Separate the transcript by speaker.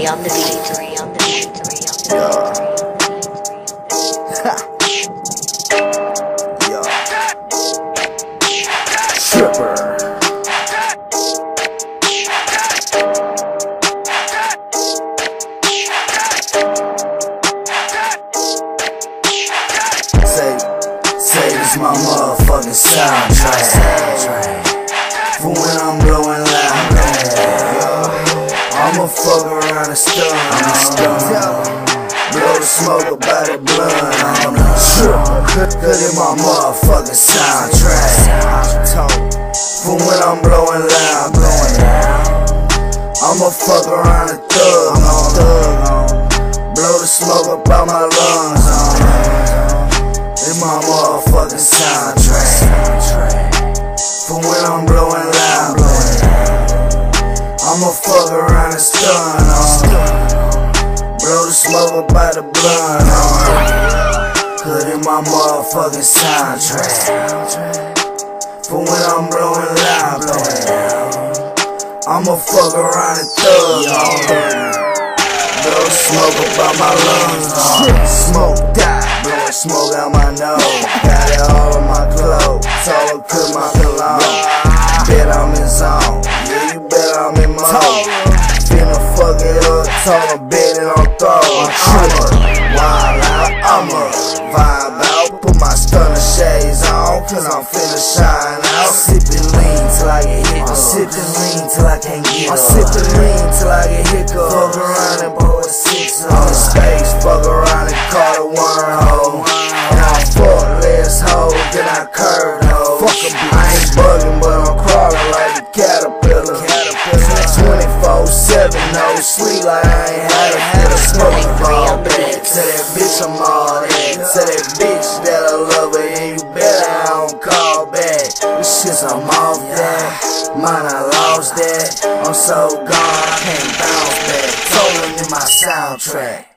Speaker 1: Victory on the beat.
Speaker 2: Tripper. Say this my motherfucking soundtrack. For when I'm blowing loud, I'ma fuck around and stun. Blow the smoke about the blunt. Cause it's my motherfucking soundtrack. For when I'm blowing loud, I'ma fuck around and thug. Blow the smoke about my lungs. It's my motherfucking soundtrack. For when I'm blowing loud, I'ma fuck around and stun. Blow the smoke about the blunt. Cause it's my motherfucking soundtrack. For when I'm blowing loud, I'ma fuck around and thug. Blow smoke about my lungs. Smoke die. Blowing smoke out my nose. Got it all on my clothes. Told her cook my cologne. Bet I'm in zone. Yeah, you bet I'm in mode. Finna fuck it up. Told her bet it on throw. I'm wild out. I'ma vibe out. Put my stunner shades on. Cause I'm finna shine out. Sippin' lean till I get hiccup. I'm sippin' lean till I can't get up. I'm sippin' lean till I get hiccup. Fuck around and blow a 6 on the space. Fuck around and call the wormhole. And I fuck less hoe, then I curved hoe. I ain't bugging, but I'm crawling like a caterpillar. 24/7, no sleep like I ain't had a smoke all back. Tell that bitch I'm all that. Tell that bitch that I love her, and you better I don't call back. This shit's I'm off that. Mine I lost that. I'm so gone, I can't bounce back. Told him in my soundtrack.